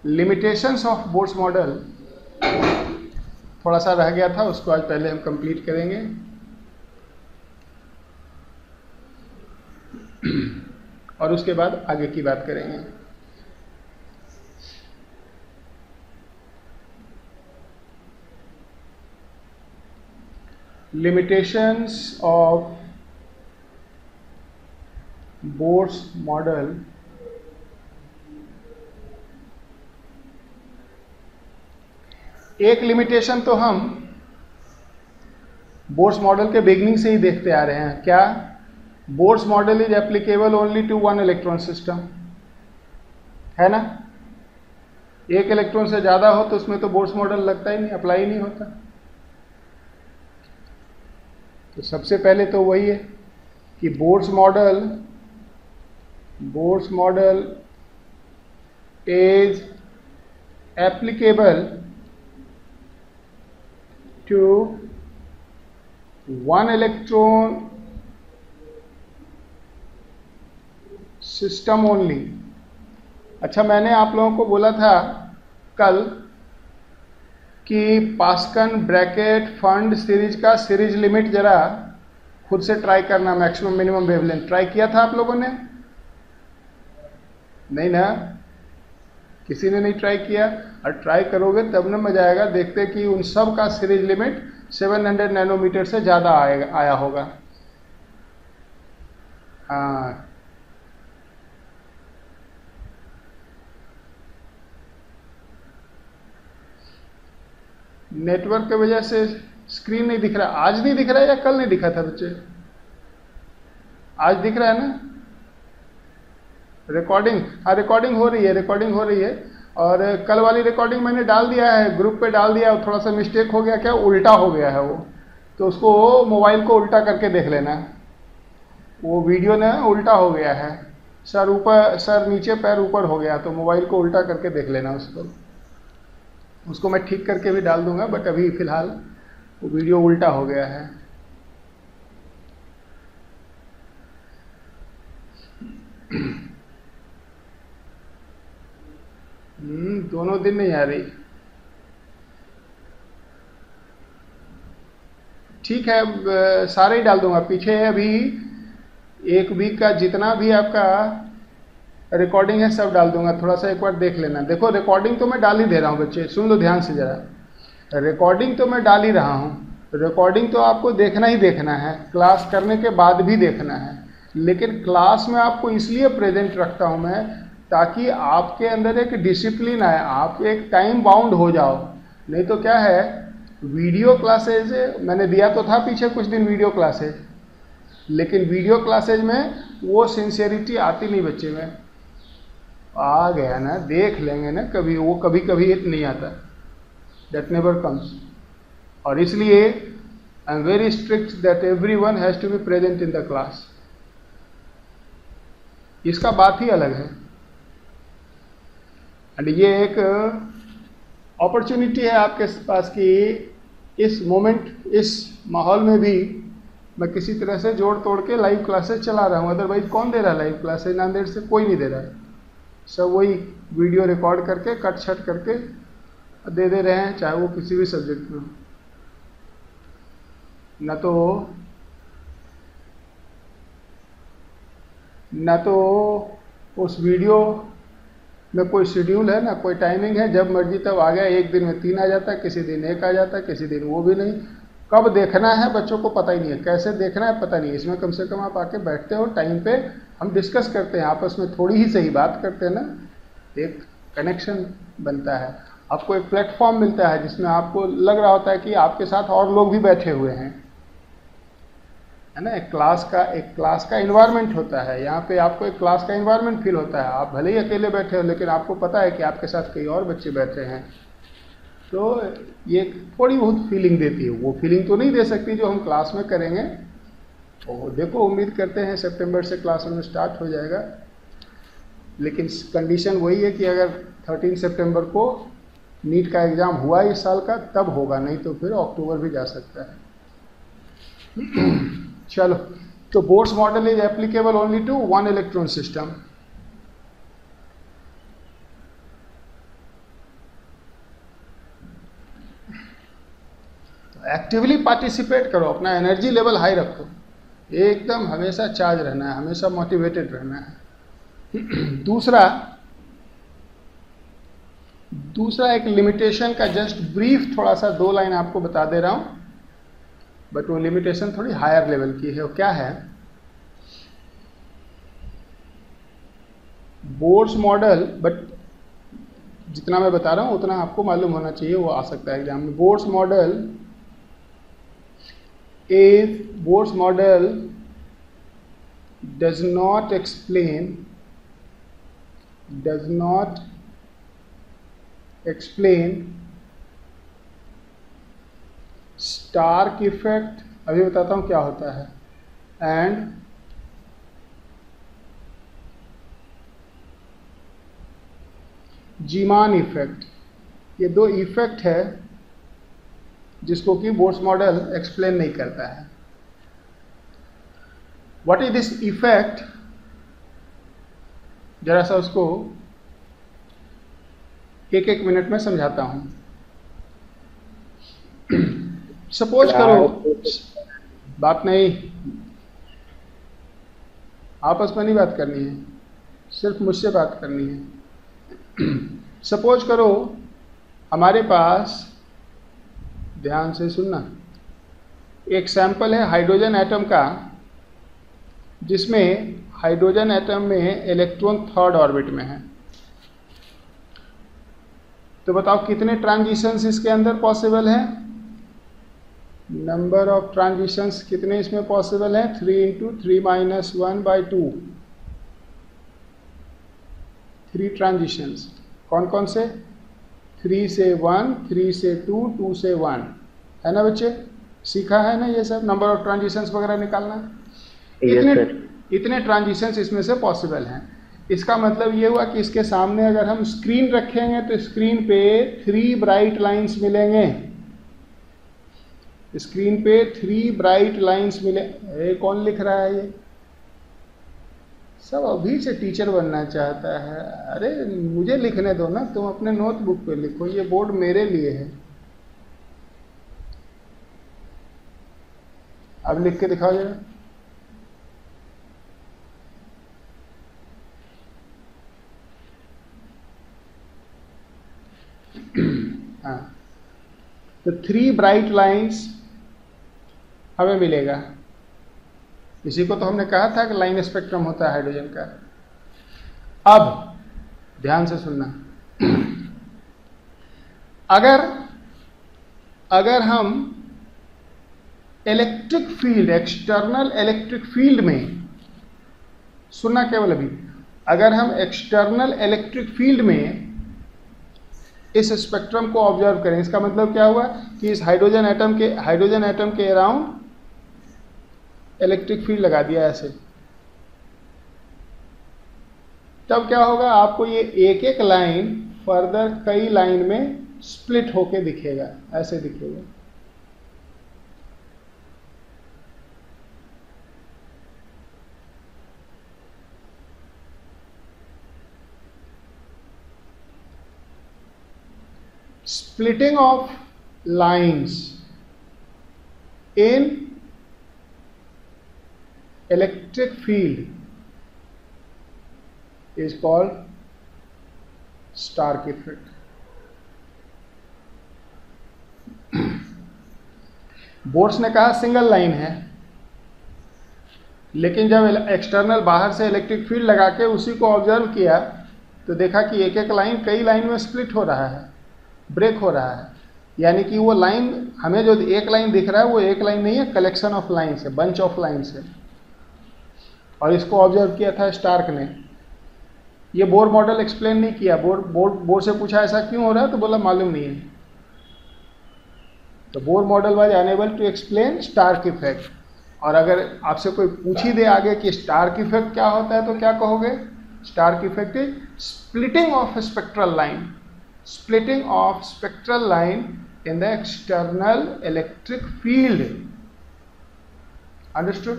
Limitations of Bohr's model थोड़ा सा रह गया था, उसको आज पहले हम कंप्लीट करेंगे। और उसके बाद आगे की बात करेंगे। लिमिटेशंस ऑफ बोर्स मॉडल एक लिमिटेशन तो हम बोर्स मॉडल के बिगनिंग से ही देखते आ रहे हैं। क्या? Bohr's model is applicable only to one electron system, है ना? एक इलेक्ट्रॉन से ज्यादा हो तो उसमें तो बोर्स मॉडल लगता ही नहीं, अप्लाई नहीं होता। तो सबसे पहले तो वही है कि Bohr's model is applicable to one electron system only. अच्छा, मैंने आप लोगों को बोला था कल कि पास्कन, ब्रैकेट, फंड सीरीज का सीरीज लिमिट जरा खुद से ट्राई करना, मैक्सिमम मिनिमम वेवलेंथ। ट्राई किया था आप लोगों ने? नहीं ना? किसी ने नहीं ट्राई किया? और ट्राई करोगे तब ना मजा आएगा। देखते कि उन सब का सीरीज लिमिट 700 नैनोमीटर से ज़्यादा आया होगा। हाँ, नेटवर्क की वजह से स्क्रीन नहीं दिख रहा। आज नहीं दिख रहा है या कल नहीं दिखा था बच्चे? आज दिख रहा है ना? रिकॉर्डिंग, हाँ रिकॉर्डिंग हो रही है। और कल वाली रिकॉर्डिंग मैंने डाल दिया है, ग्रुप पे डाल दिया। थोड़ा सा मिस्टेक हो गया, क्या उल्टा हो गया है वो, तो उसको मोबाइल को उल्टा करके देख लेना। वो वीडियो ना उल्टा हो गया है, सर ऊपर, सर नीचे, पैर ऊपर हो गया, तो मोबाइल को उल्टा करके देख लेना उसको मैं ठीक करके भी डाल दूंगा, बट अभी फिलहाल वो वीडियो उल्टा हो गया है। दोनों दिन नहीं आ रही। ठीक है, सारे ही डाल दूंगा। पीछे अभी एक वीक का जितना भी आपका रिकॉर्डिंग है सब डाल दूंगा। थोड़ा सा एक बार देख लेना। देखो, रिकॉर्डिंग तो मैं डाल ही दे रहा हूँ बच्चे, सुन लो ध्यान से जरा। रिकॉर्डिंग तो मैं डाल ही रहा हूँ। रिकॉर्डिंग तो आपको देखना ही देखना है, क्लास करने के बाद भी देखना है। लेकिन क्लास में आपको इसलिए प्रेजेंट रखता हूँ मैं, ताकि आपके अंदर एक डिसिप्लिन आए, आप एक टाइम बाउंड हो जाओ। नहीं तो क्या है, वीडियो क्लासेज मैंने दिया तो था पीछे कुछ दिन वीडियो क्लासेज, लेकिन वीडियो क्लासेज में वो सिंसियरिटी आती नहीं बच्चे में। आ गया ना, देख लेंगे ना कभी, वो कभी कभी नहीं आता, दैट नेवर कम्स। और इसलिए I am very strict that everyone has to be present in the class. इसका बात ही अलग है। एंड ये एक अपॉर्चुनिटी है आपके पास कि इस मोमेंट, इस माहौल में भी मैं किसी तरह से जोड़ तोड़ के लाइव क्लासेस चला रहा हूँ। अदरवाइज कौन दे रहा है लाइव क्लासेस? नांदेड़ से कोई नहीं दे रहा है। सब वही वीडियो रिकॉर्ड करके कट छट करके दे रहे हैं, चाहे वो किसी भी सब्जेक्ट में हो। न तो उस वीडियो में कोई शेड्यूल है, ना कोई टाइमिंग है, जब मर्जी तब आ गया। एक दिन में 3 आ जाता है, किसी दिन 1 आ जाता है, किसी दिन वो भी नहीं। कब देखना है बच्चों को पता ही नहीं है, कैसे देखना है पता नहीं है। इसमें कम से कम आप आके बैठते हो टाइम पे, हम डिस्कस करते हैं आपस में, थोड़ी ही सही बात करते हैं ना, एक कनेक्शन बनता है, आपको एक प्लेटफॉर्म मिलता है जिसमें आपको लग रहा होता है कि आपके साथ और लोग भी बैठे हुए हैं, है ना। एक क्लास का इन्वायरमेंट होता है। यहाँ पे आपको एक क्लास का इन्वायरमेंट फील होता है। आप भले ही अकेले बैठे हो, लेकिन आपको पता है कि आपके साथ कई और बच्चे बैठे हैं, तो ये थोड़ी बहुत फीलिंग देती है। वो फीलिंग तो नहीं दे सकती जो हम क्लास में करेंगे। तो देखो, उम्मीद करते हैं सितंबर से क्लास में स्टार्ट हो जाएगा, लेकिन कंडीशन वही है कि अगर 13 सितंबर को नीट का एग्ज़ाम हुआ इस साल का तब होगा, नहीं तो फिर अक्टूबर भी जा सकता है। चलो, तो Bohr's model is applicable only to one electron system. Actively participate करो, अपना एनर्जी लेवल हाई रखो, एकदम हमेशा चार्ज रहना है, हमेशा मोटिवेटेड रहना है। दूसरा एक लिमिटेशन का जस्ट ब्रीफ थोड़ा सा 2 लाइन आपको बता दे रहा हूं, बट वो लिमिटेशन थोड़ी हायर लेवल की है। वो क्या है? बोर्ड्स मॉडल, बट जितना मैं बता रहा हूं उतना आपको मालूम होना चाहिए, वो आ सकता है एग्जाम में। Boards model does not explain Stark effect, अभी बताता हूं क्या होता है, एंड जीमान इफेक्ट। ये 2 इफेक्ट है जिसको कि बोर्ड्स मॉडल एक्सप्लेन नहीं करता है। What is this effect? जरा सा उसको 1-1 मिनट में समझाता हूं। सपोज करो, बात नहीं, आपस में नहीं बात करनी है, सिर्फ मुझसे बात करनी है। सपोज करो हमारे पास, ध्यान से सुनना, एक सैंपल है हाइड्रोजन एटम का, जिसमें हाइड्रोजन एटम में इलेक्ट्रॉन 3rd ऑर्बिट में है। तो बताओ कितने ट्रांजिशंस इसके अंदर पॉसिबल है? नंबर ऑफ ट्रांजिशंस कितने इसमें पॉसिबल है? 3 × 3 - 1/2, 3 ट्रांजिशंस। कौन कौन से? 3 से 1, 3 से 2, 2 से 1, है ना बच्चे? सीखा है ना ये सब, नंबर ऑफ ट्रांजिशंस वगैरह निकालना। इतने ट्रांजिशंस इसमें से पॉसिबल हैं। इसका मतलब ये हुआ कि इसके सामने अगर हम स्क्रीन रखेंगे तो स्क्रीन पे 3 ब्राइट लाइंस मिलेंगे। स्क्रीन पे 3 ब्राइट लाइंस मिले। कौन लिख रहा है ये? सब अभी से टीचर बनना चाहता है। अरे मुझे लिखने दो ना, तुम अपने नोटबुक पे लिखो, ये बोर्ड मेरे लिए है। अब लिख के दिखाओ जरा। हाँ, तो 3 ब्राइट लाइंस हमें मिलेगा। इसी को तो हमने कहा था कि लाइन स्पेक्ट्रम होता है हाइड्रोजन का। अब ध्यान से सुनना, अगर हम electric field, external electric field में, सुनना केवल अभी, अगर हम एक्सटर्नल इलेक्ट्रिक फील्ड में इस स्पेक्ट्रम को ऑब्जर्व करें, इसका मतलब क्या हुआ कि इस हाइड्रोजन एटम के अराउंड इलेक्ट्रिक फील्ड लगा दिया ऐसे, तब क्या होगा? आपको ये एक लाइन फर्दर कई लाइन में स्प्लिट होके दिखेगा, ऐसे दिखेगा। Splitting of lines in electric field is called Stark effect. Boards ने कहा सिंगल लाइन है, लेकिन जब एक्सटर्नल बाहर से इलेक्ट्रिक फील्ड लगा के उसी को ऑब्जर्व किया तो देखा कि एक लाइन कई लाइन में स्प्लिट हो रहा है, ब्रेक हो रहा है। यानी कि वो लाइन, हमें जो एक लाइन दिख रहा है वो एक लाइन नहीं है, कलेक्शन ऑफ लाइन्स है, बंच ऑफ लाइन्स है। और इसको ऑब्जर्व किया था स्टार्क ने। ये बोर मॉडल एक्सप्लेन नहीं किया। बोर से पूछा ऐसा क्यों हो रहा है, तो बोला मालूम नहीं है। तो Bohr model was unable to explain Stark effect. और अगर आपसे कोई पूछ ही दे आगे कि स्टार्क इफेक्ट क्या होता है तो क्या कहोगे? Stark effect is splitting of spectral line, splitting of spectral line in the external electric field. Understood?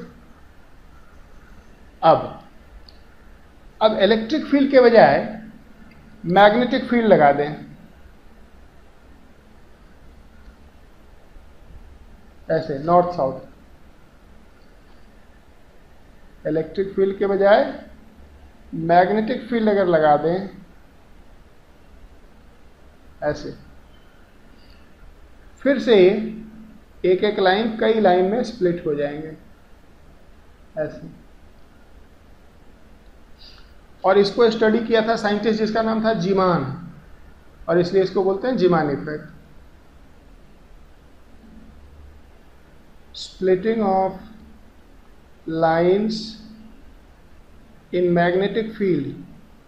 अब इलेक्ट्रिक फील्ड के बजाय मैग्नेटिक फील्ड लगा दें। ऐसे नॉर्थ साउथ। इलेक्ट्रिक फील्ड के बजाय मैग्नेटिक फील्ड अगर लगा दें ऐसे, फिर से एक एक लाइन कई लाइन में स्प्लिट हो जाएंगे ऐसे। और इसको स्टडी किया था साइंटिस्ट जिसका नाम था जीमान, और इसलिए इसको बोलते हैं Zeeman effect. Splitting of lines in magnetic field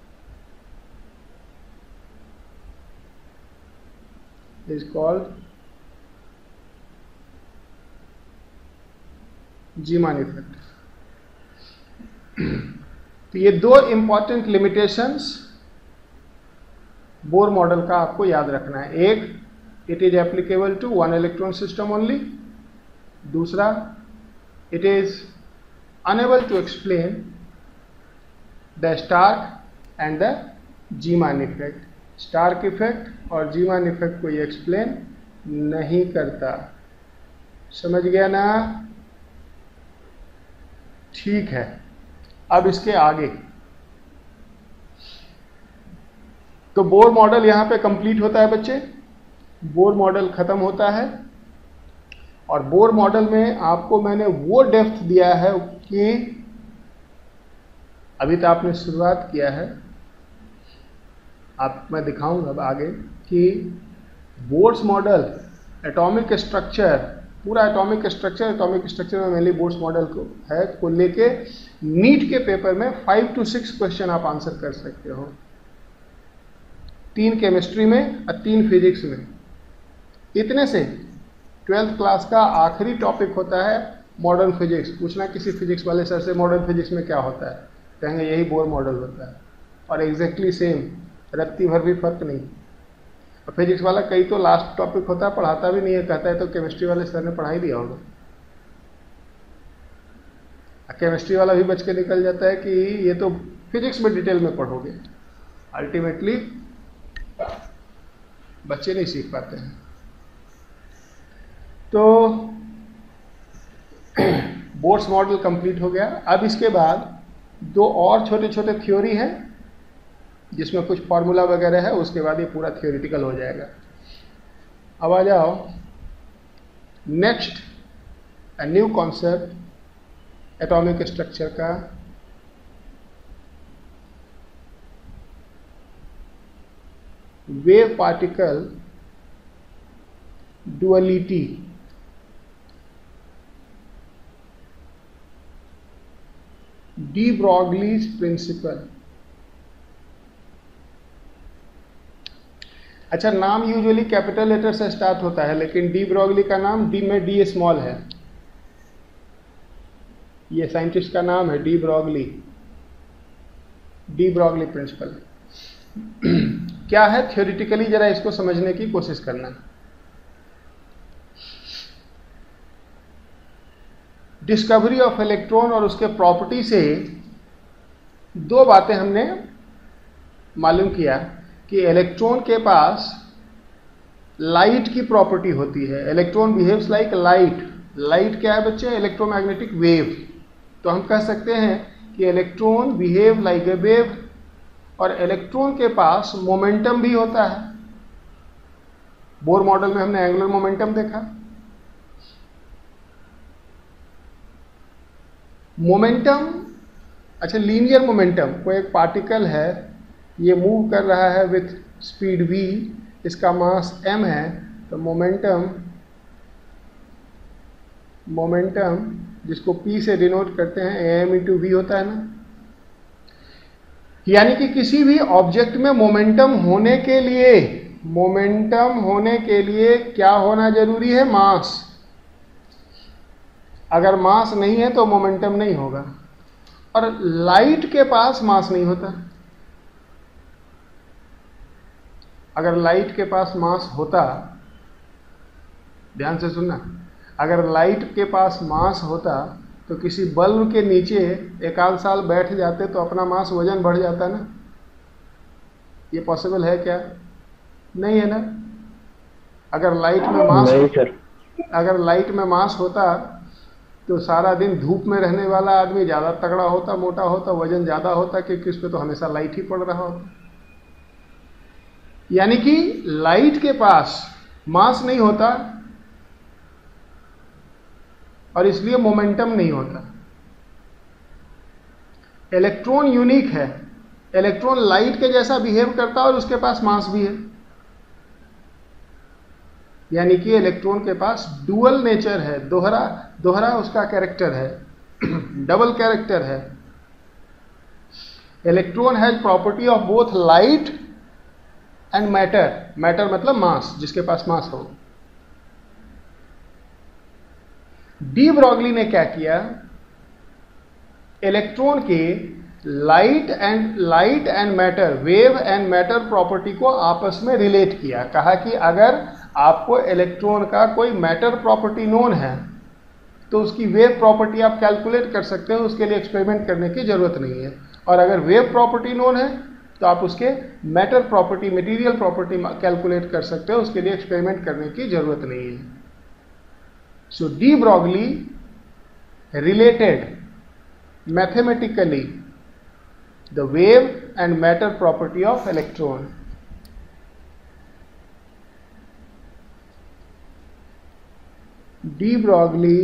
is called Zeeman effect. तो ये दो इंपॉर्टेंट लिमिटेशंस बोर मॉडल का आपको याद रखना है। एक, it is applicable to one electron system only. दूसरा, it is unable to explain the Stark and the Zeeman effect. Stark effect और जीमान इफेक्ट को ये एक्सप्लेन नहीं करता। समझ गया ना? ठीक है, अब इसके आगे तो बोर मॉडल यहां पे कंप्लीट होता है बच्चे। बोर मॉडल खत्म होता है, और बोर मॉडल में आपको मैंने वो डेप्थ दिया है कि अभी तो आपने शुरुआत किया है, मैं दिखाऊंगा अब आगे कि बोर्स मॉडल एटॉमिक स्ट्रक्चर, पूरा एटॉमिक स्ट्रक्चर में मेनली बोर्स मॉडल को लेके नीट के पेपर में 5 to 6 क्वेश्चन आप आंसर कर सकते हो। 3 केमिस्ट्री में और 3 फिजिक्स में। इतने से 12th क्लास का आखिरी टॉपिक होता है मॉडर्न फिजिक्स। पूछना किसी फिजिक्स वाले सर से मॉडर्न फिजिक्स में क्या होता है, कहेंगे यही बोर मॉडल होता है, और एग्जैक्टली सेम, रत्ती भर भी फर्क नहीं। और फिजिक्स वाला कई तो लास्ट टॉपिक होता है, पढ़ाता भी नहीं है, कहता है तो केमिस्ट्री वाले सर ने पढ़ा ही दिया होगा। केमिस्ट्री वाला भी बच के निकल जाता है कि ये तो फिजिक्स में डिटेल में पढ़ोगे। अल्टीमेटली बच्चे नहीं सीख पाते हैं। तो बोर्स मॉडल कंप्लीट हो गया। अब इसके बाद 2 और छोटे छोटे थ्योरी हैं जिसमें कुछ फार्मूला वगैरह है, उसके बाद ये पूरा थियोरिटिकल हो जाएगा। अब आ जाओ next, a new concept atomic structure का। Wave particle duality. De Broglie's principal. अच्छा, नाम यूजुअली कैपिटल लेटर से स्टार्ट होता है, लेकिन डी ब्रॉगली का नाम डी में डी स्मॉल है। ये साइंटिस्ट का नाम है de Broglie. D Broglie principal क्या है थियोरिटिकली, जरा इसको समझने की कोशिश करना। डिस्कवरी ऑफ इलेक्ट्रॉन और उसके प्रॉपर्टी से 2 बातें हमने मालूम किया कि इलेक्ट्रॉन के पास लाइट की प्रॉपर्टी होती है। Electron behaves like light. Light क्या है बच्चे? Electromagnetic wave. तो हम कह सकते हैं कि electron behave like a wave, और इलेक्ट्रॉन के पास मोमेंटम भी होता है। बोर मॉडल में हमने एंगुलर मोमेंटम देखा। मोमेंटम, अच्छा लीनियर मोमेंटम, कोई एक पार्टिकल है, ये मूव कर रहा है विथ स्पीड v, इसका मास m है, तो मोमेंटम जिसको p से डिनोट करते हैं am इंटू v होता है ना। यानी कि किसी भी ऑब्जेक्ट में मोमेंटम होने के लिए क्या होना जरूरी है? मास। अगर मास नहीं है तो मोमेंटम नहीं होगा। और लाइट के पास मास नहीं होता। अगर लाइट के पास मास होता, ध्यान से सुनना, अगर लाइट के पास मास होता तो किसी बल्ब के नीचे 1 आध साल बैठ जाते तो अपना मास वजन बढ़ जाता ना। ये पॉसिबल है क्या? नहीं है ना। अगर लाइट में मास नहीं सर। अगर लाइट में मास होता तो सारा दिन धूप में रहने वाला आदमी ज़्यादा तगड़ा होता, मोटा होता, वजन ज़्यादा होता, क्योंकि उस पर तो हमेशा लाइट ही पड़ रहा होता। यानी कि लाइट के पास मास नहीं होता और इसलिए मोमेंटम नहीं होता। इलेक्ट्रॉन यूनिक है, इलेक्ट्रॉन लाइट के जैसा बिहेव करता है और उसके पास मास भी है। यानी कि इलेक्ट्रॉन के पास डुअल नेचर है, दोहरा दोहरा उसका कैरेक्टर है, डबल कैरेक्टर है। Electron has property of both light and matter. Matter मतलब मास, जिसके पास मास हो। डी ब्रॉगली ने क्या किया, इलेक्ट्रॉन के light and matter, wave and matter property को आपस में रिलेट किया। कहा कि अगर आपको इलेक्ट्रॉन का कोई मैटर प्रॉपर्टी नोन है तो उसकी वेव प्रॉपर्टी आप कैलकुलेट कर सकते हो, उसके लिए एक्सपेरिमेंट करने की जरूरत नहीं है। और अगर वेव प्रॉपर्टी नोन है तो आप उसके matter property, material property calculate कर सकते हो, उसके लिए एक्सपेरिमेंट करने की जरूरत नहीं है। So de Broglie related mathematically the wave and matter property of electron. De Broglie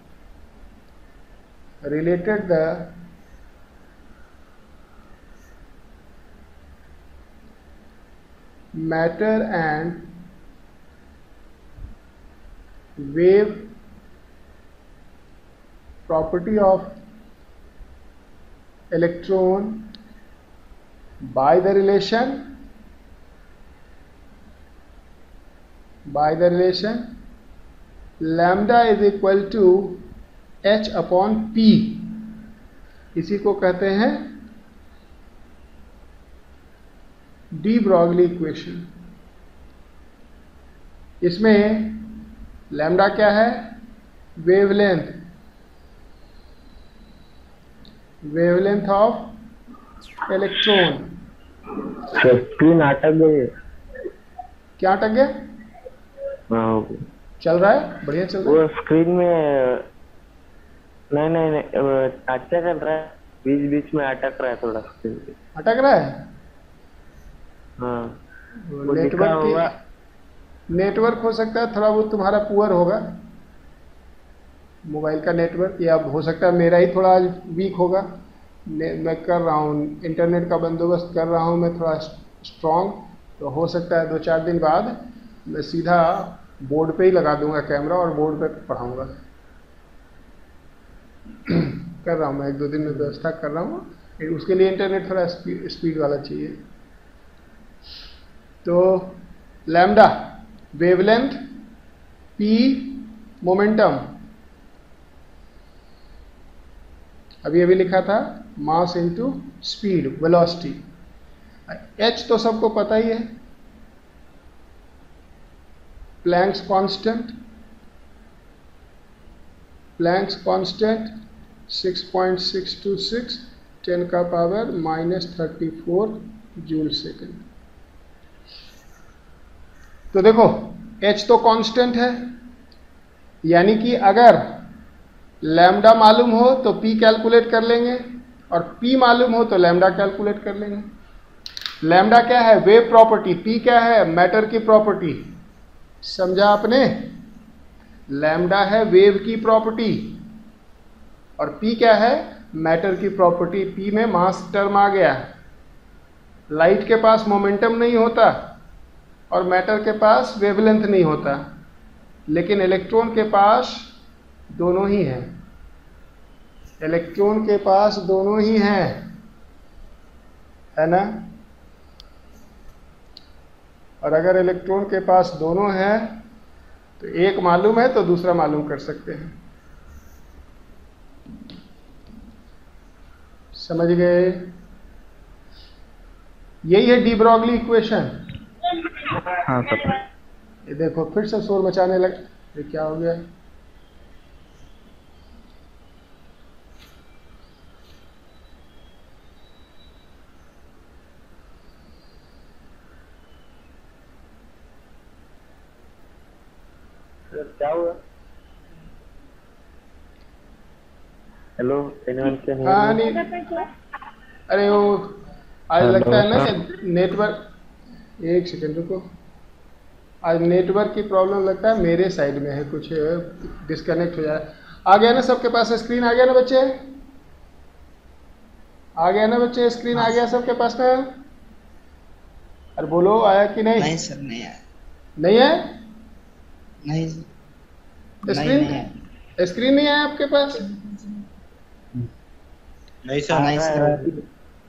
related the matter and wave property of electron by the relation lambda is equal to h upon p। इसी को कहते हैं de Broglie equation. इसमें lambda क्या है, wavelength of electron. Screen अटक गई। क्या अटक गया? चल रहा है, बढ़िया चल रहा है। वो स्क्रीन में नहीं अच्छा चल रहा है, बीच बीच में अटक रहा है, थोड़ा स्क्रीन अटक रहा है। हाँ, नेटवर्क हो सकता है, थोड़ा बहुत तुम्हारा पुअर होगा मोबाइल का नेटवर्क, या हो सकता है मेरा ही थोड़ा आज वीक होगा। मैं कर रहा हूँ, इंटरनेट का बंदोबस्त कर रहा हूँ मैं थोड़ा स्ट्रॉन्ग, तो हो सकता है 2-4 दिन बाद मैं सीधा बोर्ड पे ही लगा दूंगा कैमरा और बोर्ड पे पढ़ाऊंगा। कर रहा हूँ मैं, 1-2 दिन में व्यवस्था कर रहा हूँ, उसके लिए इंटरनेट थोड़ा स्पीड वाला चाहिए। तो लैम्डा वेवलेंथ, पी मोमेंटम, अभी लिखा था mass into speed, velocity. H तो सबको पता ही है, प्लैंक्स कांस्टेंट 6.626 10⁻⁻34 जूल सेकेंड। तो देखो एच तो कांस्टेंट है, यानी कि अगर लैम्डा मालूम हो तो पी कैलकुलेट कर लेंगे, और पी मालूम हो तो लैम्डा कैलकुलेट कर लेंगे। लैम्डा क्या है, वेव प्रॉपर्टी, पी क्या है, मैटर की प्रॉपर्टी। समझा आपने? लैम्डा है वेव की प्रॉपर्टी और पी क्या है, मैटर की प्रॉपर्टी। पी में मास टर्म आ गया। लाइट के पास मोमेंटम नहीं होता और मैटर के पास वेवलेंथ नहीं होता, लेकिन इलेक्ट्रॉन के पास दोनों ही हैं। इलेक्ट्रॉन के पास दोनों ही हैं, है ना? और अगर इलेक्ट्रॉन के पास दोनों हैं तो एक मालूम है तो दूसरा मालूम कर सकते हैं। समझ गए? यही है डी ब्रॉगली इक्वेशन। हाँ सर। ये देखो फिर से शोर मचाने लगा, ये क्या हो गया? क्या हुआ? हेलो, एनीवन कैन हियर हाँ मी? नहीं, अरे वो आज लगता हेलो है ना सर। कि नेटवर्क, एक सेकंड रुको, आज नेटवर्क की प्रॉब्लम लगता है मेरे साइड में है, कुछ डिस्कनेक्ट हो जाए। आ गया ना सबके पास स्क्रीन? आ गया ना बच्चे? आ गया ना बच्चे? स्क्रीन आ हाँ गया सबके पास ना? अरे बोलो, आया कि नहीं? नहीं सर, नहीं आया। नहीं है नहीं नहीं स्क्रीन? नहीं आया। स्क्रीन नहीं आया आपके पास? नहीं आ सर। नहीं रहा सर, है, अभी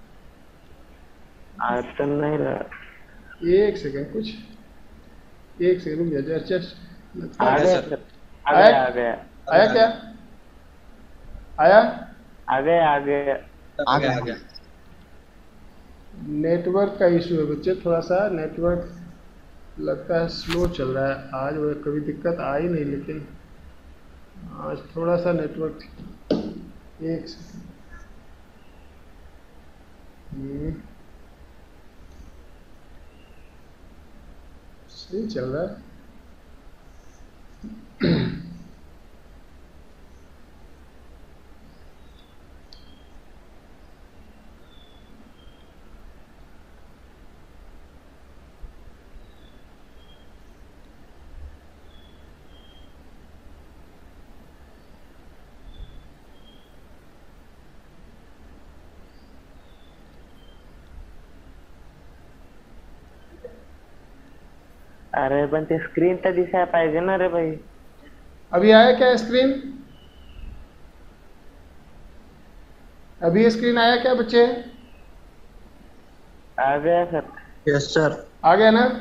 आ तो नहीं रहा। एक सेकंड, कुछ एक सेकंड रुक जा, जस्ट लगता आ है। गया सर। सर, आ आया? गया, आ गया, आया क्या? आया? आ गया, आ गया। आ आ गया। गया। नेटवर्क का इशू है बच्चे, थोड़ा सा नेटवर्क लगता है स्लो चल रहा है आज। वो कभी दिक्कत आई नहीं, लेकिन आज थोड़ा सा नेटवर्क, एक सेकंड। सही चल रहा है। अरे पण ते स्क्रीन तर दिसायला पाहिजे ना रे भाई. अभी आया क्या स्क्रीन? अभी स्क्रीन आया क्या बच्चे? आ गया सर. Yes sir. आ गया ना?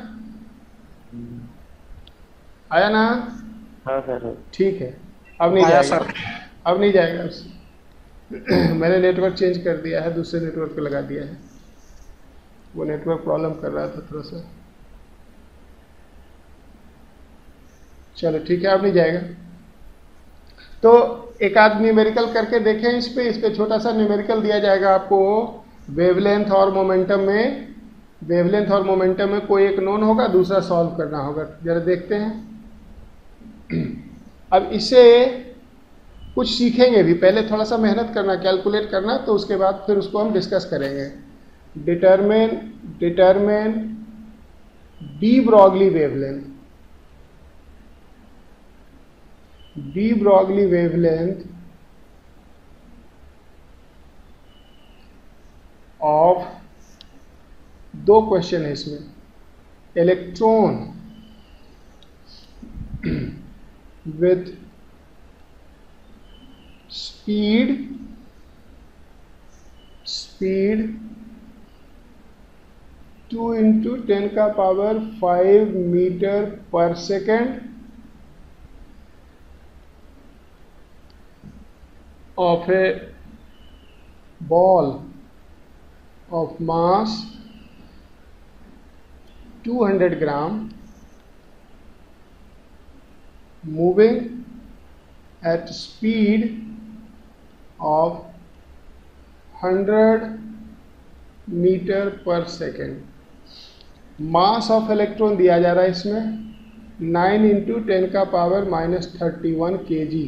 आया ना? हो सर, हो. ठीक है, अब नहीं आया जाएगा। सर। अब नहीं जाएगा मैंने नेटवर्क चेंज कर दिया है, दूसरे नेटवर्क पे लगा दिया है। वो नेटवर्क प्रॉब्लम कर रहा था थोड़ा सा। चलो ठीक है, अब नहीं जाएगा। तो एक आध न्यूमेरिकल करके देखें इस पे छोटा सा न्यूमेरिकल दिया जाएगा आपको। वेवलेंथ और मोमेंटम में, वेवलेंथ और मोमेंटम में कोई एक नोन होगा, दूसरा सॉल्व करना होगा। जरा देखते हैं। अब इससे कुछ सीखेंगे भी, पहले थोड़ा सा मेहनत करना, कैलकुलेट करना, तो उसके बाद फिर उसको हम डिस्कस करेंगे। Determine de Broglie wavelength. De Broglie wavelength of, दो क्वेश्चन है इसमें। इलेक्ट्रॉन with speed 2 into 10 का power 5 metre per second of a ball of mass 200 gram moving at speed of 100 metre per second. Mass of electron दिया जा रहा है इसमें 9 into 10 का पावर -31 kg।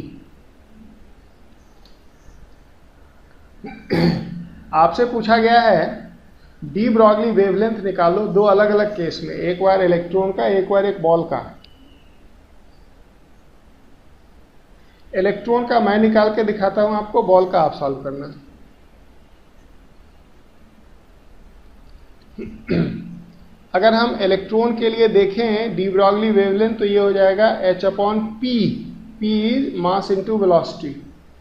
आपसे पूछा गया है डी ब्रॉगली वेवलेंथ निकालो, दो अलग अलग केस में, एक बार इलेक्ट्रॉन का, एक बार एक बॉल का। इलेक्ट्रॉन का मैं निकाल के दिखाता हूं आपको, बॉल का आप सॉल्व करना। अगर हम इलेक्ट्रॉन के लिए देखें डी ब्रॉगली वेवलेंथ, तो ये हो जाएगा h/p। p is mass into velocity.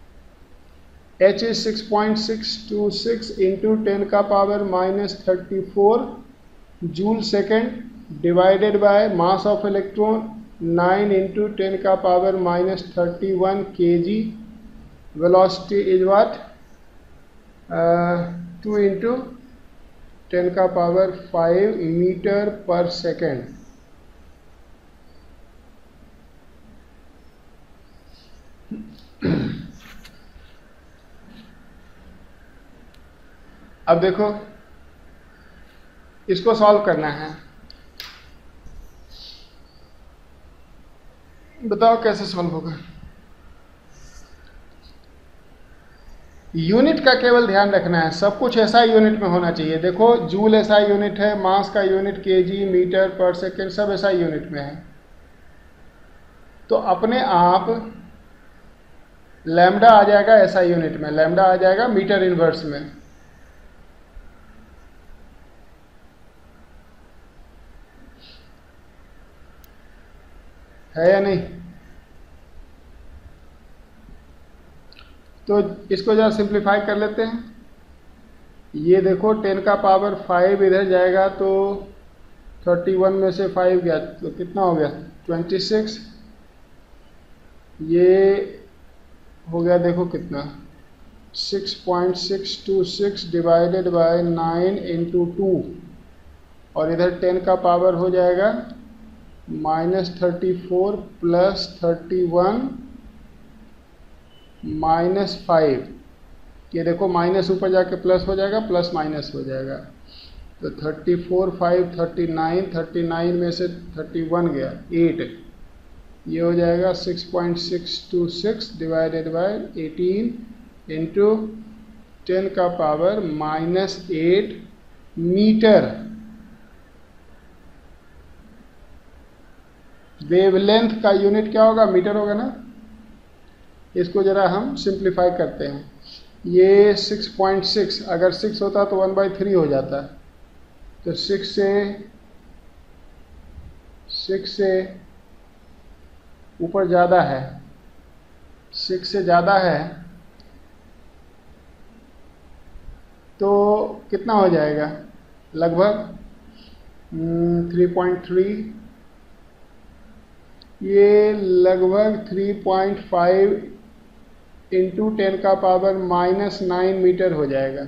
h is 6.626 into 10 का power -34 joule second divided by mass of electron 9 into 10 का power -31 kg। Velocity is what? 2 into 10 का पावर 5 मीटर पर सेकेंड। अब देखो, इसको सॉल्व करना है। बताओ कैसे सॉल्व होगा। यूनिट का केवल ध्यान रखना है, सब कुछ एसआई यूनिट में होना चाहिए। देखो जूल एसआई यूनिट है, मास का unit kg, metre per second, सब एसआई यूनिट में है। तो अपने आप लैम्डा आ जाएगा एसआई यूनिट में, लैम्डा आ जाएगा मीटर इनवर्स में। है या नहीं? तो इसको जरा सिंप्लीफाई कर लेते हैं। ये देखो 10 का पावर 5 इधर जाएगा तो 31 में से 5 गया तो कितना हो गया 26। ये हो गया देखो कितना 6.626 डिवाइडेड बाय 9 इंटू 2, और इधर 10 का पावर हो जाएगा -34 प्लस 31 -5। ये देखो माइनस ऊपर जाके प्लस हो जाएगा, प्लस माइनस हो जाएगा। तो 34 5 39, 39 में से 31 गया 8, ये हो जाएगा 6.626 डिवाइडेड बाय 18 इंटू 10 का पावर -8 मीटर। वेवलेंथ का यूनिट क्या होगा, मीटर होगा ना। इसको जरा हम सिंप्लीफाई करते हैं। ये 6.6 अगर 6 होता तो 1/3 हो जाता, तो 6 से ऊपर ज़्यादा है, 6 से ज़्यादा है तो कितना हो जाएगा लगभग 3.3, ये लगभग 3.5 इंटू 10 का पावर -9 मीटर हो जाएगा।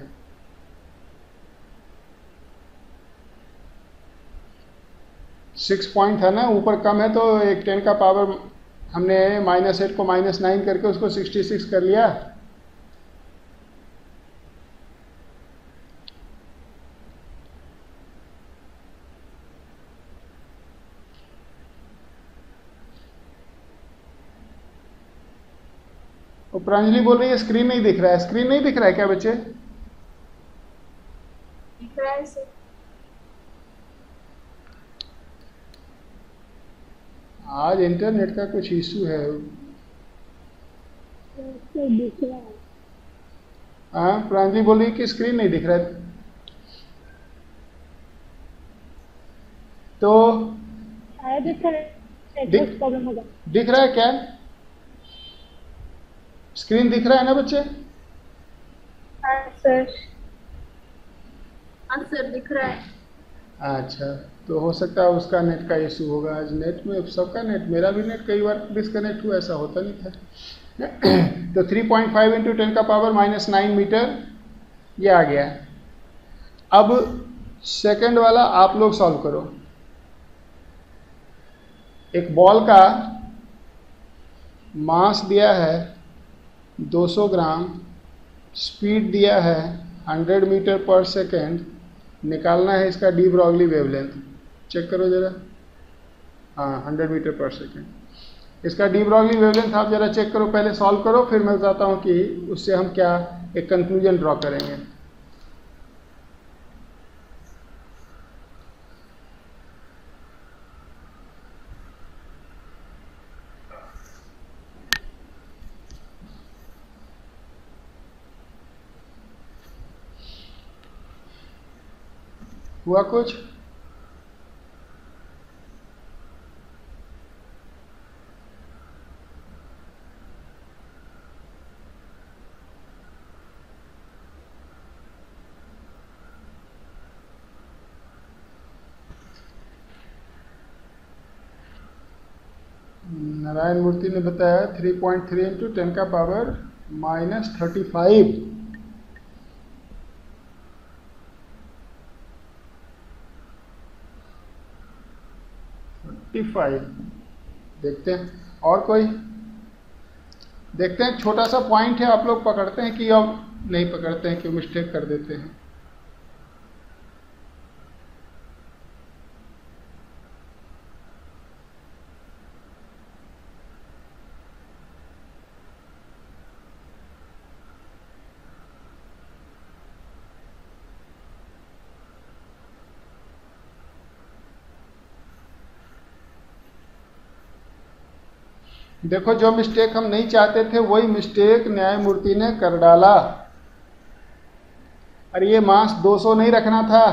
सिक्स पॉइंट था ना, ऊपर कम है तो एक 10 का पावर हमने -8 को -9 करके उसको 66 कर लिया। और प्रांजलि बोल रही है स्क्रीन नहीं दिख रहा है। स्क्रीन नहीं दिख रहा है क्या बच्चे? दिख रहा है सर। आज इंटरनेट का कुछ इशू है। दिख रहा है। हाँ, प्रांजलि बोल रही है कि स्क्रीन नहीं दिख रहा है। तो शायद नेटवर्क प्रॉब्लम होगा। दिख रहा है क्या? स्क्रीन दिख रहा है ना बच्चे? हाँ सर, हाँ सर दिख रहा है। अच्छा, तो हो सकता है उसका नेट का इशू होगा। आज नेट में सबका नेट, मेरा भी नेट कई बार डिस्कनेक्ट हुआ, ऐसा होता नहीं था। तो 3.5 इंटू 10 का पावर -9 मीटर ये आ गया। अब सेकंड वाला आप लोग सॉल्व करो। एक बॉल का मास दिया है 200 ग्राम, स्पीड दिया है 100 मीटर पर सेकेंड, निकालना है इसका डी ब्रॉगली वेवलेंथ। चेक करो जरा। हाँ, 100 मीटर पर सेकेंड। इसका डी ब्रॉगली वेवलेंथ आप जरा चेक करो, पहले सॉल्व करो, फिर मैं बताता हूँ कि उससे हम क्या एक कंक्लूजन ड्रॉ करेंगे। हुआ कुछ? नारायण मूर्ति ने बताया 3.3 इंटू 10 का पावर -35। देखते हैं और कोई। देखते हैं, छोटा सा पॉइंट है, आप लोग पकड़ते हैं कि अब नहीं पकड़ते हैं, कि मिस्टेक कर देते हैं। देखो जो मिस्टेक हम नहीं चाहते थे वही मिस्टेक न्यायमूर्ति ने कर डाला। अरे ये मास 200 नहीं रखना था।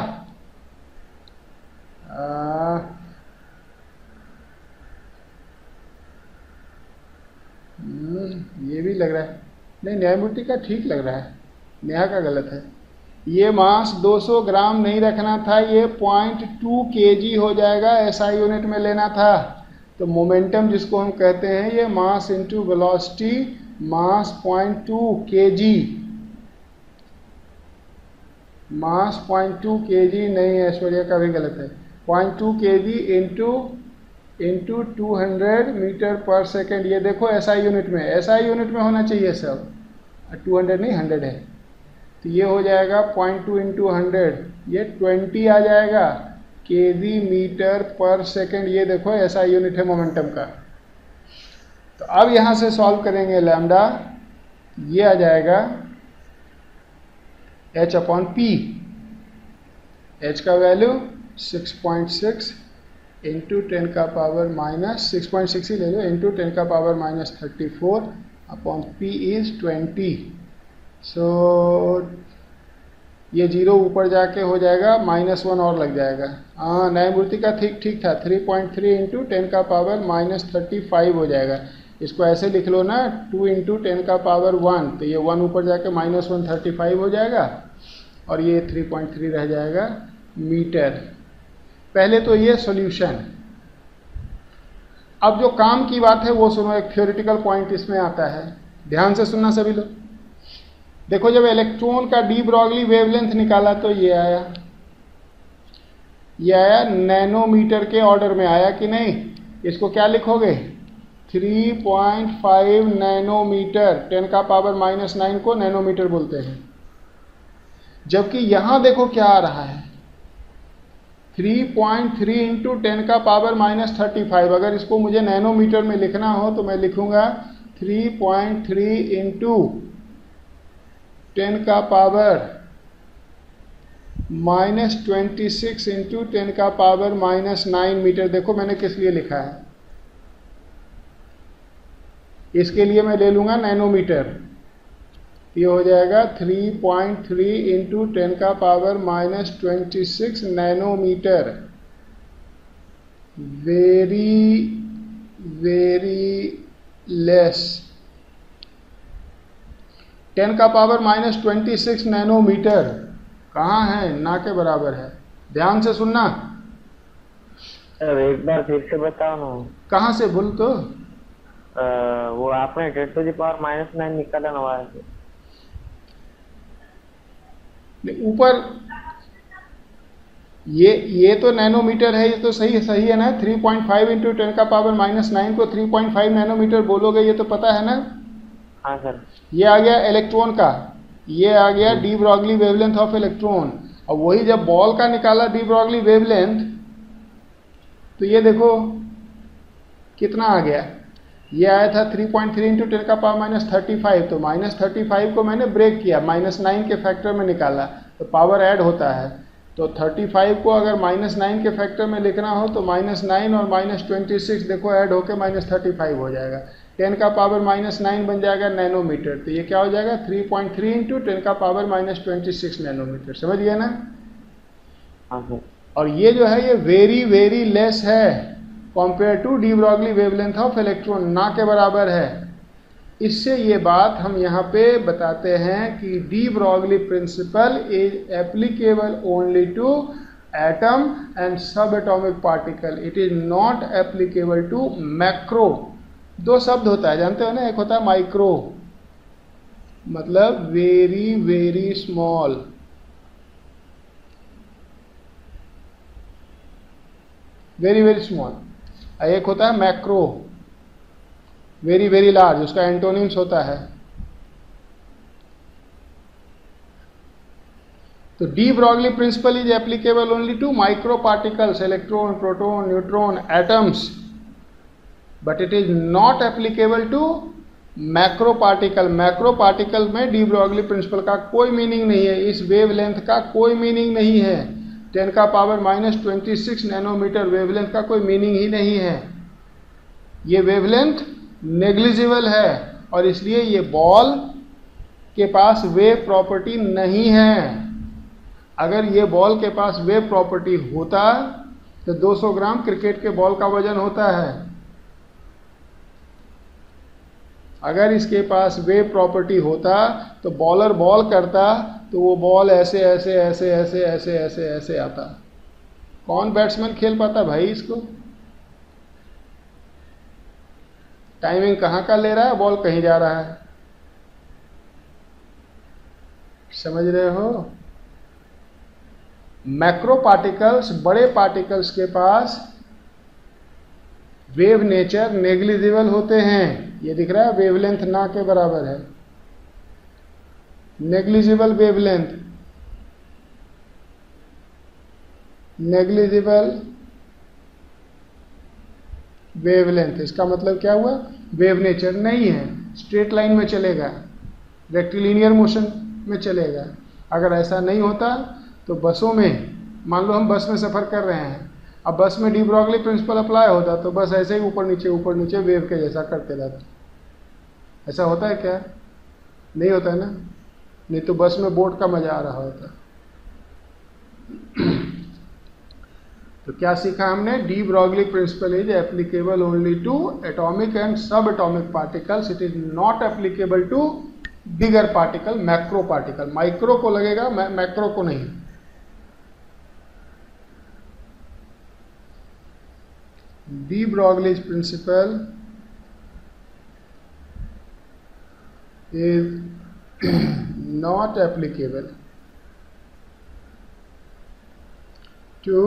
ये भी लग रहा है, नहीं न्यायमूर्ति का ठीक लग रहा है, नेहा का गलत है। ये मास 200 ग्राम नहीं रखना था, ये 0.2 kg हो जाएगा, SI यूनिट में लेना था। तो मोमेंटम जिसको हम कहते हैं ये mass into velocity, mass 0.2 kg, mass 0.2 kg नहीं है, ऐश्वर्या का भी गलत है। 0.2 kg into 200 metre per second. ये देखो SI यूनिट में, SI यूनिट में होना चाहिए सब, 200 नहीं 100 है। तो ये हो जाएगा 0.2 इंटू 100, ये 20 आ जाएगा kg मीटर पर सेकेंड। ये देखो SI यूनिट है मोमेंटम का। तो अब यहाँ से सॉल्व करेंगे लैम्डा, ये आ जाएगा h/p। h का वैल्यू 6.6 इंटू 10 का पावर माइनस 6.6 ही ले लो, इंटू 10 का power minus 34 upon p is 20। So ये 0 ऊपर जाके हो जाएगा -1 और लग जाएगा। हाँ न्यायमूर्ति का ठीक था, 3.3 इंटू 10 का पावर माइनस 35 हो जाएगा। इसको ऐसे लिख लो ना, 2 इंटू 10 का पावर 1, तो ये 1 ऊपर जाके -1 35 हो जाएगा और ये 3.3 रह जाएगा मीटर। पहले तो ये सॉल्यूशन। अब जो काम की बात है वो सुनो, एक थ्योरेटिकल पॉइंट इसमें आता है, ध्यान से सुनना सभी लोग। देखो जब इलेक्ट्रॉन का डी ब्रॉगली वेवलेंथ निकाला तो ये आया नैनोमीटर के ऑर्डर में आया कि नहीं। इसको क्या लिखोगे, 3.5 नैनोमीटर, 10 का पावर -9 को नैनोमीटर बोलते हैं। जबकि यहां देखो क्या आ रहा है, 3.3 इंटू 10 का पावर -35। अगर इसको मुझे नैनोमीटर में लिखना हो तो मैं लिखूंगा 3.3 इंटू 10 का पावर -26 इंटू 10 का पावर -9 मीटर। देखो मैंने किस लिए लिखा है, इसके लिए मैं ले लूंगा नैनोमीटर। ये हो जाएगा 3.3 इंटू 10 का पावर -26 नैनोमीटर। Very less. 10 का पावर -26 नैनोमीटर कहाँ है, ना के बराबर है। ध्यान से सुनना। सर एक बार फिर से बताओ ना। कहाँ से बोल तो वो आपने 10⁻⁹ निकाला ना वहाँ से। ऊपर ये तो नैनोमीटर है, ये तो सही है ना। 3.5 इंटू 10 का पावर -9 को 3.5 नैनोमीटर बोलोगे, ये तो पता है ना। हाँ सर। ये आ गया इलेक्ट्रॉन का, ये आ गया de Broglie wavelength of electron. और वही जब बॉल का निकाला डी ब्रॉगली वेवलेंथ, तो ये देखो कितना आ गया, ये आया था 3.3 इंटू 10 का पावर -35। तो -35 को मैंने ब्रेक किया, -9 के फैक्टर में निकाला तो पावर ऐड होता है। तो 35 को अगर -9 के फैक्टर में लिखना हो तो -9 और -26 देखो ऐड होके -35 हो जाएगा। 10 का पावर -9 बन जाएगा नैनोमीटर। तो ये क्या हो जाएगा, 3.3 इंटू 10 का पावर -26 नैनोमीटर। समझ गया ना। हाँ सर। और ये जो है ये वेरी लेस है compare to de Broglie wavelength of electron, ना के बराबर है। इससे ये बात हम यहाँ पे बताते हैं कि de Broglie principle is applicable only to atom and sub atomic particle, it is not applicable to macro. दो शब्द होता है जानते हो ना, एक होता है माइक्रो, मतलब वेरी स्मॉल, वेरी स्मॉल। एक होता है मैक्रो, वेरी लार्ज, उसका एंटोनिम्स होता है। तो de Broglie principle is applicable only to micro particles, electron, proton, neutron, atoms, but it is not applicable to macro particle. Macro particle में de Broglie principle का कोई मीनिंग नहीं है, इस वेवलेंथ का कोई मीनिंग नहीं है। 10 का पावर -26 नैनोमीटर वेवलेंथ का कोई मीनिंग ही नहीं है। ये वेवलेंथ नेग्लिजिबल है, और इसलिए ये बॉल के पास वेव प्रॉपर्टी नहीं है। अगर ये बॉल के पास वेव प्रॉपर्टी होता तो 200 ग्राम क्रिकेट के बॉल का वजन होता है। अगर इसके पास वेव प्रॉपर्टी होता तो बॉलर बॉल करता तो वो बॉल ऐसे ऐसे ऐसे ऐसे ऐसे ऐसे ऐसे आता। कौन बैट्समैन खेल पाता भाई इसको? टाइमिंग कहाँ का ले रहा है, बॉल कहीं जा रहा है। समझ रहे हो? मैक्रो पार्टिकल्स, बड़े पार्टिकल्स के पास वेव नेचर नेग्लिजिबल होते हैं। ये दिख रहा है, वेवलेंथ ना के बराबर है, नेग्लिजिबल वेवलेंथ, नेग्लिजिबल वेवलेंथ। इसका मतलब क्या हुआ? वेव नेचर नहीं है, स्ट्रेट लाइन में चलेगा, रेक्टिलिनियर मोशन में चलेगा। अगर ऐसा नहीं होता तो बसों में, मान लो हम बस में सफ़र कर रहे हैं, अब बस में डी ब्रॉगली प्रिंसिपल अप्लाई होता तो बस ऐसे ही ऊपर नीचे वेव के जैसा करते रहता। ऐसा होता है क्या? नहीं होता है ना। नहीं तो बस में बोट का मजा आ रहा होता। तो क्या सीखा हमने? De Broglie principle is applicable only to atomic and sub atomic particles, it is not applicable to bigger particle, macro particle. Micro को लगेगा, मैक्रो को नहीं। De Broglie's principle is not applicable to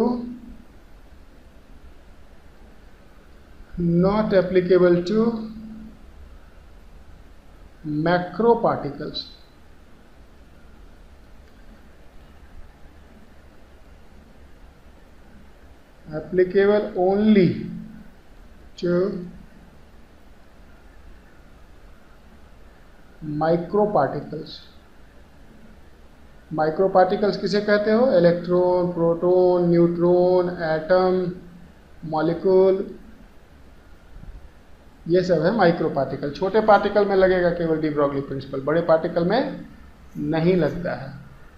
macro particles. Applicable only to micro particles. Micro particles किसे कहते हो? Electron, proton, neutron, atom, molecule, ये सब है माइक्रो पार्टिकल। छोटे पार्टिकल में लगेगा केवल डी ब्रॉगली प्रिंसिपल, बड़े पार्टिकल में नहीं लगता है।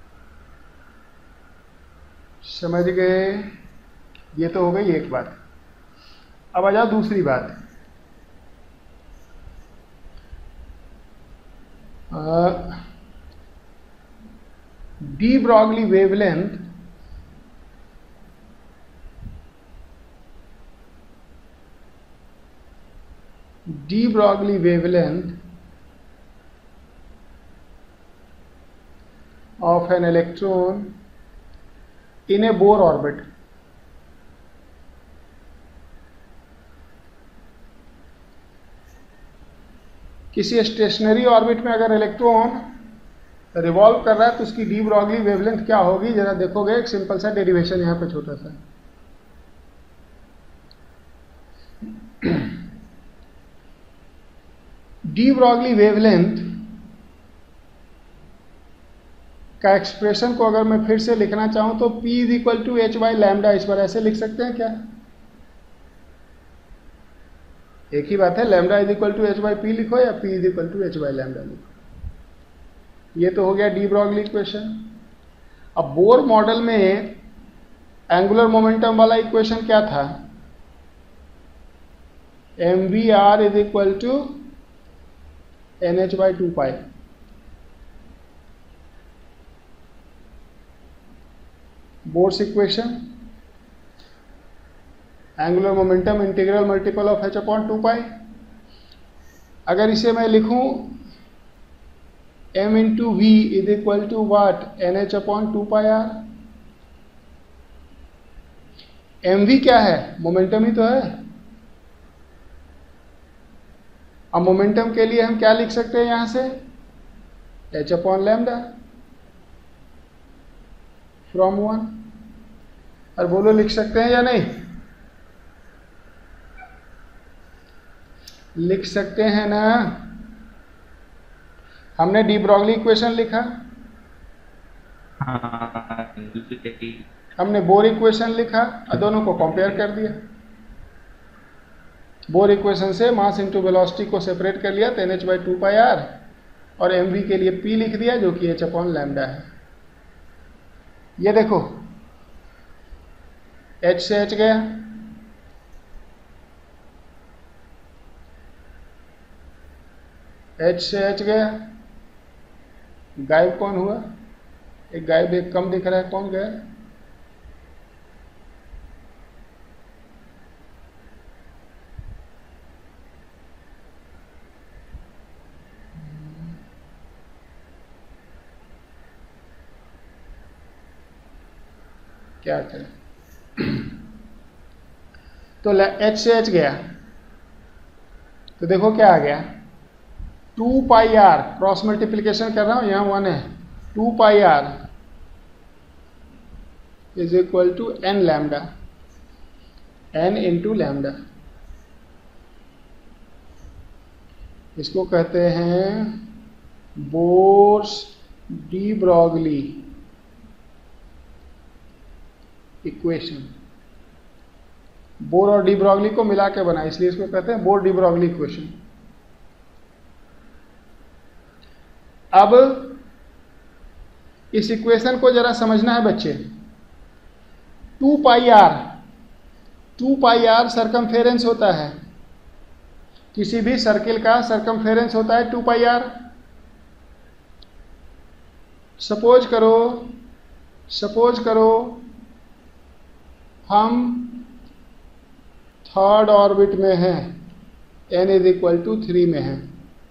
समझ गए? ये तो हो गई एक बात। अब आ जाओ दूसरी बात। De Broglie wavelength of an electron in a Bohr orbit किसी स्टेशनरी ऑर्बिट में अगर इलेक्ट्रॉन रिवॉल्व कर रहा है तो उसकी डी ब्रॉगली वेवलेंथ क्या होगी? जरा देखोगे, एक सिंपल सा डेरिवेशन यहां पे छोटा सा। डी ब्रॉगली वेवलेंथ का एक्सप्रेशन को अगर मैं फिर से लिखना चाहूं तो P is equal to h by lambda, इस बार ऐसे लिख सकते हैं क्या? एक ही बात है, lambda is equal to h by p लिखो या P is equal to h by lambda लिखो। ये तो हो गया डी ब्रॉगली इक्वेशन। अब बोर मॉडल में एंगुलर मोमेंटम वाला इक्वेशन क्या था? mvr is equal to nh by 2 pi. Bohr's equation, angular momentum integral multiple of h upon 2 pi. अगर इसे मैं लिखूं m into v is equal to what? nh upon 2 pi r. mv क्या है? Momentum ही तो है। अब मोमेंटम के लिए हम क्या लिख सकते हैं यहां से? h upon lambda from 1। और बोलो, लिख सकते हैं या नहीं? लिख सकते हैं ना? हमने डी ब्रॉगली इक्वेशन लिखा, हमने बोर इक्वेशन लिखा और दोनों को कंपेयर कर दिया। बोर इक्वेशन से मास इंटू वेलोसिटी को सेपरेट कर लिया तो NH/2πr, और mv के लिए p लिख दिया जो कि h/λ है। ये देखो h से h गया, h से h गया, गायब कौन हुआ? एक गायब, एक कम दिख रहा है, कौन गया? क्या करें? तो h से h गया तो देखो क्या आ गया, 2πr, क्रॉस मल्टीप्लीकेशन कर रहा हूं, यहां 1 है, 2πr is equal to n lambda, n into lambda. इसको कहते हैं Bohr's de Broglie equation. Bohr और डी ब्रॉगली को मिला के बना, इसलिए इसको कहते हैं बोर डी ब्रॉगली इक्वेशन। अब इस इक्वेशन को जरा समझना है बच्चे। 2πr सरकमफेरेंस होता है, किसी भी सर्किल का सरकमफेरेंस होता है 2πr। सपोज करो हम थर्ड ऑर्बिट में हैं, n इज इक्वल टू 3 में है,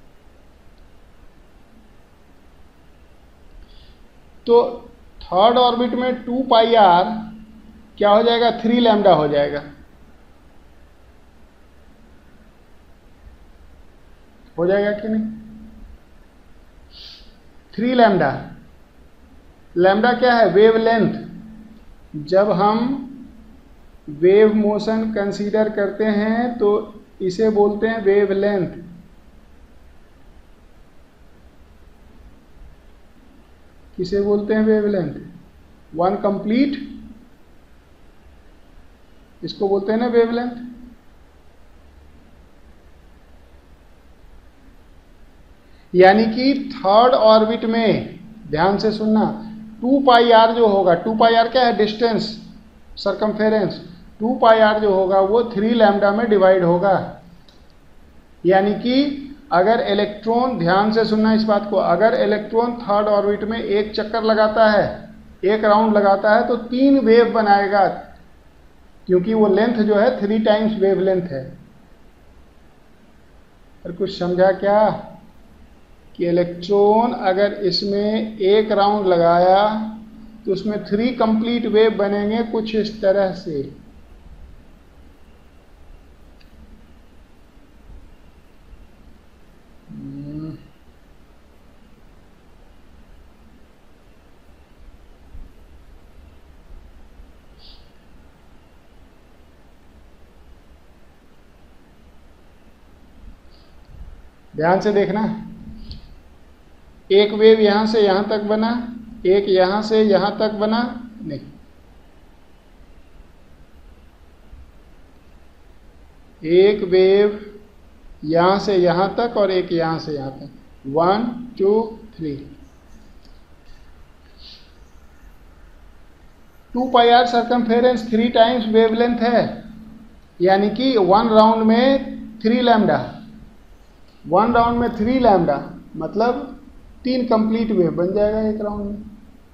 तो थर्ड ऑर्बिट में 2πr क्या हो जाएगा, 3 लैम्डा हो जाएगा। हो जाएगा कि नहीं? 3 लैम्डा, लैम्डा क्या है? Wave length. जब हम वेव मोशन कंसीडर करते हैं तो इसे बोलते हैं वेव लेंथ। किसे बोलते हैं वेव लेंथ? वन कंप्लीट, इसको बोलते हैं ना वेव लेंथ। यानी कि थर्ड ऑर्बिट में, ध्यान से सुनना, 2πr जो होगा, 2πr क्या है? Distance, circumference. 2πr जो होगा वो 3 लैम्डा में डिवाइड होगा। यानी कि अगर इलेक्ट्रॉन, ध्यान से सुनना इस बात को, अगर इलेक्ट्रॉन थर्ड ऑर्बिट में एक चक्कर लगाता है, एक राउंड लगाता है, तो 3 वेव बनाएगा, क्योंकि वो लेंथ जो है 3 टाइम्स वेव लेंथ है। और कुछ समझा क्या? कि इलेक्ट्रॉन अगर इसमें एक राउंड लगाया तो उसमें 3 कंप्लीट वेव बनेंगे, कुछ इस तरह से। ध्यान से देखना, एक वेव यहां से यहां तक बना, एक यहां से यहां तक बना, नहीं, एक वेव यहां से यहां तक और एक यहां से यहां तक, 1 2 3। 2πr सरकमफेरेंस 3 टाइम्स वेवलेंथ है, यानी कि 1 राउंड में 3 लैम्डा, 1 राउंड में 3 लैम्डा मतलब 3 कंप्लीट वेव बन जाएगा एक राउंड में।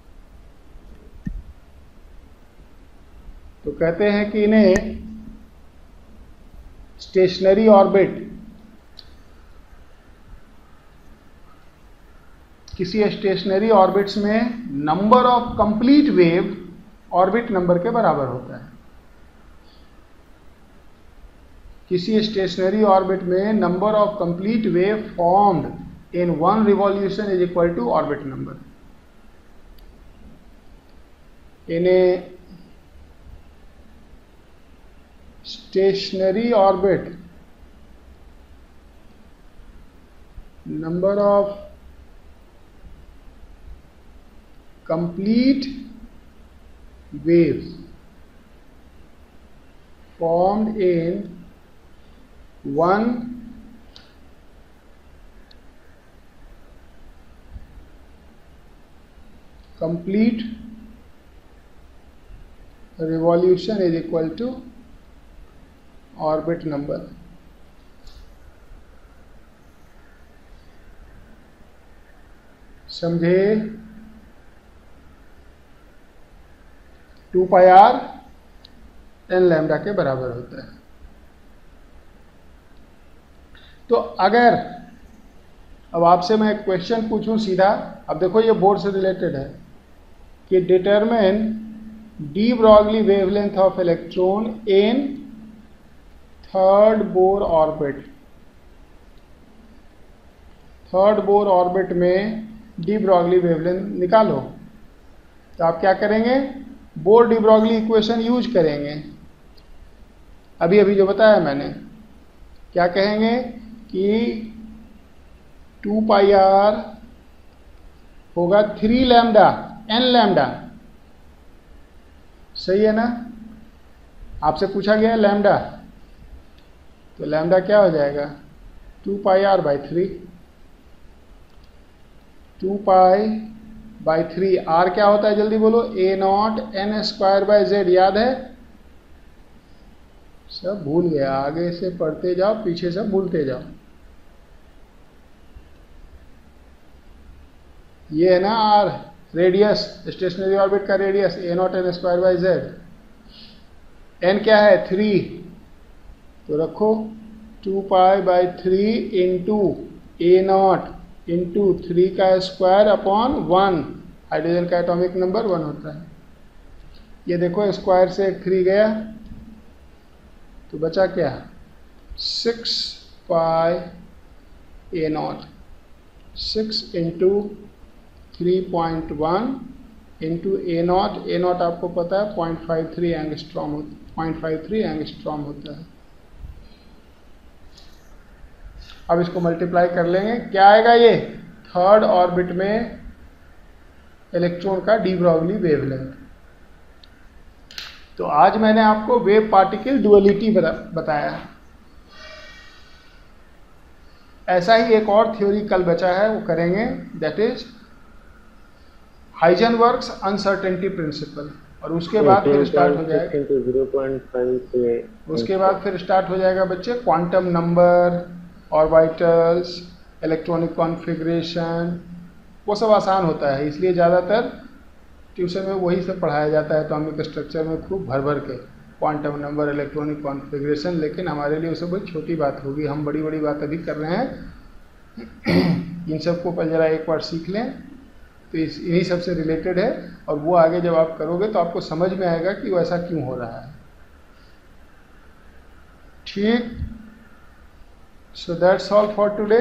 तो कहते हैं कि इन्हें स्टेशनरी ऑर्बिट, किसी स्टेशनरी ऑर्बिट्स में number of complete wave orbit number के बराबर होता है। किसी स्टेशनरी ऑर्बिट में number of complete wave formed in 1 revolution is equal to orbit number. इन्हें stationary orbit number of complete waves formed in 1 complete revolution is equal to orbit number. समझे? 2 pi are N lambda के बराबर होता है। तो अगर अब आपसे मैं एक क्वेश्चन पूछूं सीधा, अब देखो ये बोर्ड से रिलेटेड है कि determine de Broglie wavelength of electron in third Bohr orbit. Third Bohr orbit में डी ब्रॉगली वेवलेंथ निकालो। तो आप क्या करेंगे? Bohr de Broglie equation use करेंगे। अभी अभी जो बताया मैंने, क्या कहेंगे कि 2 पाई आर होगा 3 लैम्डा एन लैम्डा। सही है ना? आपसे पूछा गया है लैम्डा, तो लैम्डा क्या हो जाएगा? 2 pi r by 3। 2 pi by 3, r क्या होता है जल्दी बोलो? A naught n square by z. याद है? सब भूल गया, आगे से पढ़ते जाओ, पीछे से भूलते जाओ। ये है ना आर, रेडियस, स्टेशनरी ऑर्बिट का radius, a naught n square by z. N क्या है? 3, तो रखो 2 pi by 3 into a naught into 3 का स्क्वायर अपॉन 1। हाइड्रोजन का एटॉमिक नंबर 1 होता है। ये देखो स्क्वायर से एक 3 गया, तो बचा क्या? 6 pi a naught. 6 into 3.1 into a naught. A naught आपको पता है 0.53 एंगस्ट्रॉम होता है। अब इसको मल्टीप्लाई कर लेंगे, क्या आएगा? ये थर्ड ऑर्बिट में इलेक्ट्रॉन का डी ब्रॉगली वेवलेंथ। तो आज मैंने आपको वेव पार्टिकल डुअलिटी बताया। ऐसा ही एक और थ्योरी कल बचा है, वो करेंगे, that is Heisenberg's uncertainty principle. और उसके बाद फिर स्टार्ट हो जाएगा 0.5 उसके बाद फिर स्टार्ट हो जाएगा बच्चे quantum number, orbitals, electronic configuration. वो सब आसान होता है, इसलिए ज़्यादातर ट्यूशन में वही सब पढ़ाया जाता है एटॉमिक स्ट्रक्चर में, खूब भर भर के क्वांटम नंबर, इलेक्ट्रॉनिक कॉन्फ़िगरेशन। लेकिन हमारे लिए उससे बहुत छोटी बात होगी, हम बड़ी बड़ी बात अभी कर रहे हैं। इन सबको पहले जरा एक बार सीख लें, तो इन्हीं सब से रिलेटेड है, और वो आगे जब आप करोगे तो आपको समझ में आएगा कि वैसा क्यों हो रहा है। ठीक, so that's all for today.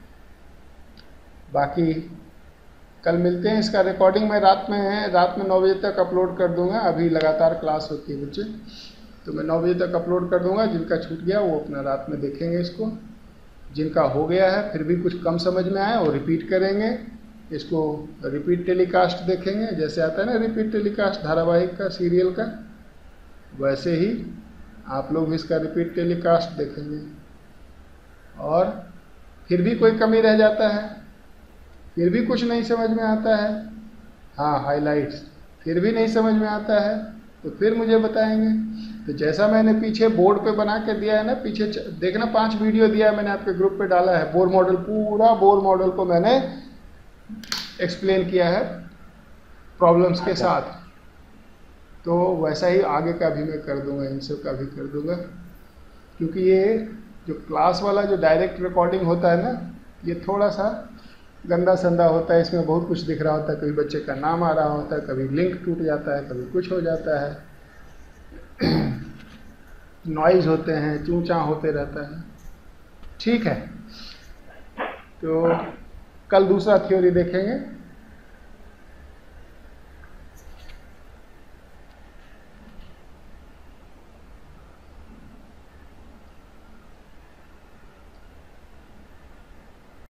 बाकी कल मिलते हैं। इसका रिकॉर्डिंग मैं रात में 9 बजे तक अपलोड कर दूंगा। अभी लगातार क्लास होती है बच्चे, तो मैं 9 बजे तक अपलोड कर दूंगा। जिनका छूट गया वो अपना रात में देखेंगे इसको, जिनका हो गया है फिर भी कुछ कम समझ में आया वो रिपीट करेंगे। इसको रिपीट टेलीकास्ट देखेंगे, जैसे आता है ना रिपीट टेलीकास्ट धारावाहिक का, सीरियल का, वैसे ही आप लोग इसका रिपीट टेलीकास्ट देखेंगे। और फिर भी कोई कमी रह जाता है, फिर भी कुछ नहीं समझ में आता है, हाँ हाइलाइट्स, फिर भी नहीं समझ में आता है, तो फिर मुझे बताएंगे। तो जैसा मैंने पीछे बोर्ड पे बना के दिया है ना, पीछे देखना 5 वीडियो दिया है मैंने, आपके ग्रुप पे डाला है। बोर मॉडल, पूरा बोर मॉडल को मैंने एक्सप्लेन किया है प्रॉब्लम्स के साथ। तो वैसा ही आगे का भी मैं कर दूंगा, इन सब का भी कर दूंगा, क्योंकि ये जो क्लास वाला जो डायरेक्ट रिकॉर्डिंग होता है ना, ये थोड़ा सा गंदा संदा होता है। इसमें बहुत कुछ दिख रहा होता है, कभी बच्चे का नाम आ रहा होता है, कभी लिंक टूट जाता है, कभी कुछ हो जाता है, नॉइज़ होते हैं, चूँ चाँ होते रहता है। ठीक है, तो कल दूसरा थ्योरी देखेंगे।